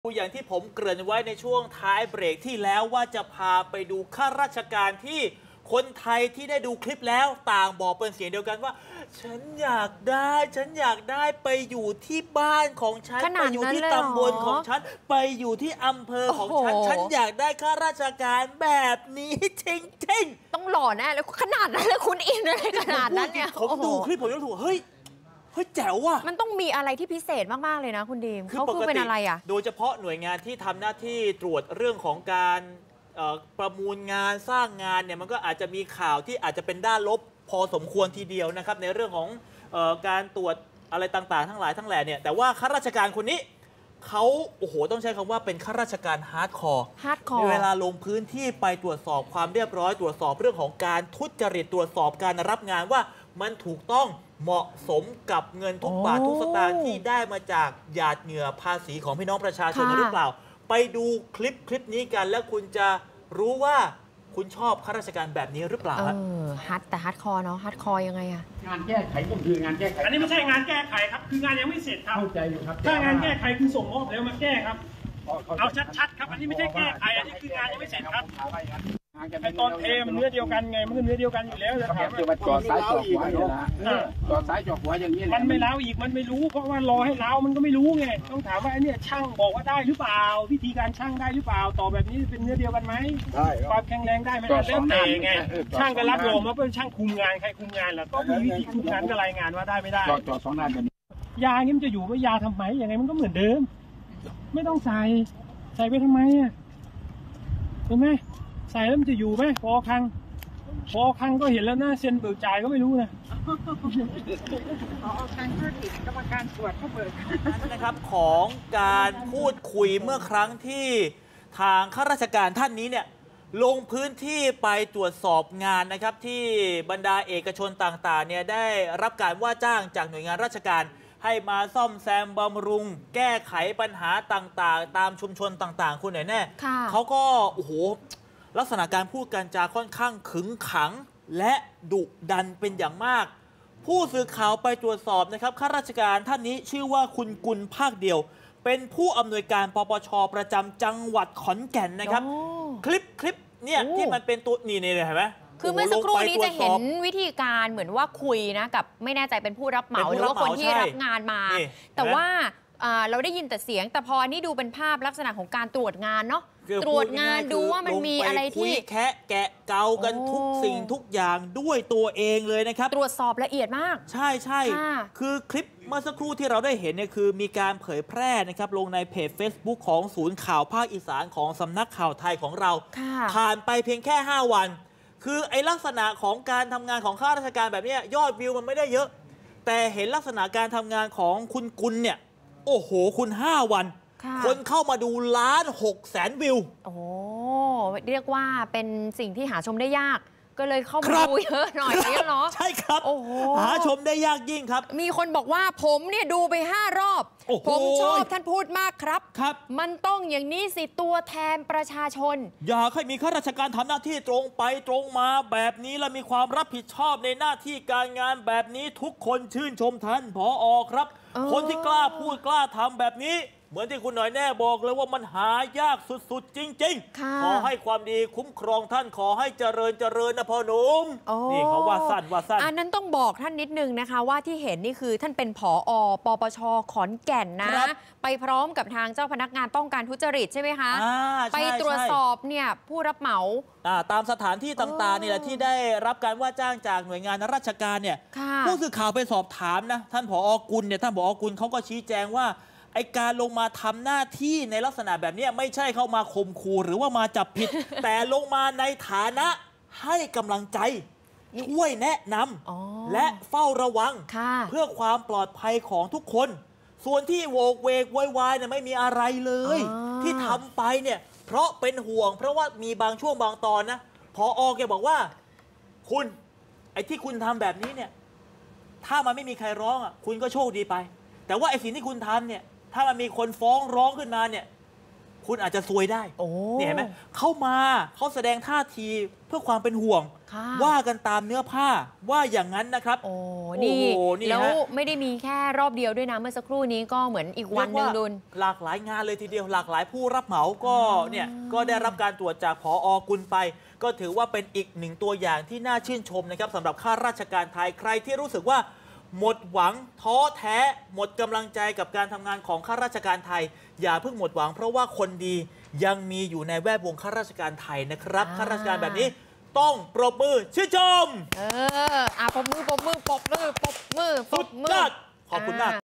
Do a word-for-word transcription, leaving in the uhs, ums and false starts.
อย่างที่ผมเกริ่นไว้ในช่วงท้ายเบรกที่แล้วว่าจะพาไปดูข้าราชการที่คนไทยที่ได้ดูคลิปแล้วต่างบอกเป็นเสียงเดียวกันว่าฉันอยากได้ฉันอยากได้ไปอยู่ที่บ้านของฉันไปอยู่ที่ตำบลของฉันไปอยู่ที่อำเภอของฉันฉันอยากได้ข้าราชการแบบนี้จริงๆต้องหล่อแน่เลยขนาดนั้นเลยคุณอินอะไรขนาดนั้นเนี่ยผมดูคลิปผมยังถูกเฮ้ยเฮ้ยแจ๋วว่ะมันต้องมีอะไรที่พิเศษมากๆเลยนะคุณดีมเขาคือเป็นอะไรอ่ะโดยเฉพาะหน่วยงานที่ทำหน้าที่ตรวจเรื่องของการประมูลงานสร้างงานเนี่ยมันก็อาจจะมีข่าวที่อาจจะเป็นด้านลบพอสมควรทีเดียวนะครับในเรื่องของเอ่อการตรวจอะไรต่างๆทั้งหลายทั้งแหล่เนี่ยแต่ว่าข้าราชการคนนี้เขาโอ้โหต้องใช้คำว่าเป็นข้าราชการฮาร์ดคอร์ฮาร์ดคอร์เวลาลงพื้นที่ไปตรวจสอบความเรียบร้อยตรวจสอบเรื่องของการทุจริตตรวจสอบการรับงานว่ามันถูกต้องเหมาะสมกับเงินทุกบาททุกสตางค์ที่ได้มาจากหยาดเหงื่อภาษีของพี่น้องประชาชนหรือเปล่าไปดูคลิปคลิปนี้กันแล้วคุณจะรู้ว่าคุณชอบข้าราชการแบบนี้หรือเปล่าเออฮัดแต่ฮัดคอเนาะฮัดคอยังไงอะงานแก้ไขก็คืองานแก้ไขอันนี้ไม่ใช่งานแก้ไขครับคืองานยังไม่เสร็จครับเข้าใจอยู่ครับถ้างานแก้ไขคือส่งมอบแล้วมาแก้ครับเอาชัดๆครับอันนี้ไม่ใช่แก้ไขอันนี้คืองานยังไม่เสร็จครับไอตอนเทมันเนื้อเดียวกันไงมันก็เนื้อเดียวกันอยู่แล้วจะถามว่าจอดซ้ายจอดขวาเนี่ยนะจอดซ้ายจอดขวาอย่างนี้มันไม่เล้าอีกมันไม่รู้เพราะว่ารอให้เล้ามันก็ไม่รู้ไงต้องถามว่าไอเนี่ยช่างบอกว่าได้หรือเปล่าวิธีการช่างได้หรือเปล่าต่อแบบนี้เป็นเนื้อเดียวกันไหมได้ความแข็งแรงได้ไหมแล้วแต่ไงช่างก็รับรองว่าเป็นช่างคุมงานใครคุมงานล่ะก็มีวิธีคุมงานก็รายงานว่าได้ไม่ได้จอดจอดสองด้านกันยางี้มันจะอยู่ว่ายาทำไมยังไงมันก็เหมือนเดิมไม่ต้องใส่ใส่ไปทำไมอ่ะเห็นไหมใส่แล้วมันจะอยู่ไหมพอครั้งพอครั้งก็เห็นแล้วนะเซ็นเบิกจ่ายก็ไม่รู้นะพอครั้งก็ติดกรรมการตรวจเขาเบิกนะครับของการพูดคุยเมื่อครั้งที่ทางข้าราชการท่านนี้เนี่ยลงพื้นที่ไปตรวจสอบงานนะครับที่บรรดาเอกชนต่างๆเนี่ยได้รับการว่าจ้างจากหน่วยงานราชการให้มาซ่อมแซมบำรุงแก้ไขปัญหาต่างๆตามชุมชนต่างๆคุณไหนแน่เขาก็โอ้โหลักษณะการพูดการจาค่อนข้างขึงขังและดุดันเป็นอย่างมากผู้สื่อข่าวไปตรวจสอบนะครับข้าราชการท่านนี้ชื่อว่าคุณกุลภาคเดียวเป็นผู้อำนวยการปปชประจำจังหวัดขอนแก่นนะครับคลิปคลิปเนี่ยที่มันเป็นตัวนี่นี่เห็นไหมคือเมื่อสักครู่นี้จะเห็นวิธีการเหมือนว่าคุยนะกับไม่แน่ใจเป็นผู้รับเหมาหรือว่าคนที่รับงานมาแต่ว่าเราได้ยินแต่เสียงแต่พอนี่ดูเป็นภาพลักษณะของการตรวจงานเนาะตรวจงานดูว่ามันมีอะไรที่แคะแกะเกากันทุกสิ่งทุกอย่างด้วยตัวเองเลยนะครับตรวจสอบละเอียดมากใช่ใช่คือคลิปเมื่อสักครู่ที่เราได้เห็นเนี่ยคือมีการเผยแพร่นะครับลงในเพจ Facebook ของศูนย์ข่าวภาคอีสานของสำนักข่าวไทยของเราผ่านไปเพียงแค่ห้าวันคือไอลักษณะของการทำงานของข้าราชการแบบนี้ยอดวิวมันไม่ได้เยอะแต่เห็นลักษณะการทำงานของคุณกุลเนี่ยโอ้โหคุณห้าวันคนเข้ามาดูล้านหกแสนวิวโอ้เรียกว่าเป็นสิ่งที่หาชมได้ยากก็เลยเข้ามาดูเยอะหน่อยนี่เนาะใช่ครับหาชมได้ยากยิ่งครับมีคนบอกว่าผมเนี่ยดูไปห้ารอบผมชอบท่านพูดมากครับครับมันต้องอย่างนี้สิตัวแทนประชาชนอยากให้มีข้าราชการทำหน้าที่ตรงไปตรงมาแบบนี้และมีความรับผิดชอบในหน้าที่การงานแบบนี้ทุกคนชื่นชมท่านผอ.ครับคนที่กล้าพูดกล้าทำแบบนี้เหมือนที่คุณหน่อยแน่บอกเลยว่ามันหายากสุดๆจริงๆขอให้ความดีคุ้มครองท่านขอให้เจริญเจริญนะพ่อหนุ่มนี่เขาว่าสั้นว่าสั้นอันนั้นต้องบอกท่านนิดนึงนะคะว่าที่เห็นนี่คือท่านเป็นผอ.ปปช.ขอนแก่นนะไปพร้อมกับทางเจ้าพนักงานป้องกันทุจริตใช่ไหมคะไปตรวจสอบเนี่ยผู้รับเหมาตามสถานที่ต่างๆนี่แหละที่ได้รับการว่าจ้างจากหน่วยงานราชการเนี่ยผู้สื่อข่าวไปสอบถามนะท่านผอ.กุลเนี่ยท่านผอ.กุลเขาก็ชี้แจงว่าไอการลงมาทำหน้าที่ในลักษณะแบบนี้ไม่ใช่เข้ามาข่มขู่หรือว่ามาจับผิด แต่ลงมาในฐานะให้กำลังใจช่วยแนะนำและเฝ้าระวังเพื่อความปลอดภัยของทุกคนส่วนที่โวกเวกวายวายเนี่ยไม่มีอะไรเลยที่ทำไปเนี่ยเพราะเป็นห่วงเพราะว่ามีบางช่วงบางตอนนะพออแกบอกว่าคุณไอ้ที่คุณทำแบบนี้เนี่ยถ้ามันไม่มีใครร้องอ่ะคุณก็โชคดีไปแต่ว่าไอ้สิ่งที่คุณทำเนี่ยถ้ามันมีคนฟ้องร้องขึ้นมาเนี่ยคุณอาจจะซวยได้โอ้เนี่ยเห็นไหมเข้ามาเขาแสดงท่าทีเพื่อความเป็นห่วงค่ะว่ากันตามเนื้อผ้าว่าอย่างนั้นนะครับโอ้นี่โอ้โหนี่ฮะแล้วไม่ได้มีแค่รอบเดียวด้วยนะเมื่อสักครู่นี้ก็เหมือนอีกวันหนึ่งเรียกาดุลหลากหลายงานเลยทีเดียวหลากหลายผู้รับเหมาก็อ๋อเนี่ยก็ได้รับการตรวจจากผอ.กุลไป ก็ถือว่าเป็นอีกหนึ่งตัวอย่างที่น่าชื่นชมนะครับสำหรับข้าราชการไทยใครที่รู้สึกว่าหมดหวังท้อแท้หมดกำลังใจกับการทำงานของข้าราชการไทย อย่าเพิ่งหมดหวัง เพราะว่าคนดียังมีอยู่ในแวดวงข้าราชการไทยนะครับอ่าข้าราชการแบบนี้ต้องปรบมือชื่นชมเอออ่ะปรบมือปรบมือปรบมือปรบมือปรสุบดมืยอดขอบคุณมาก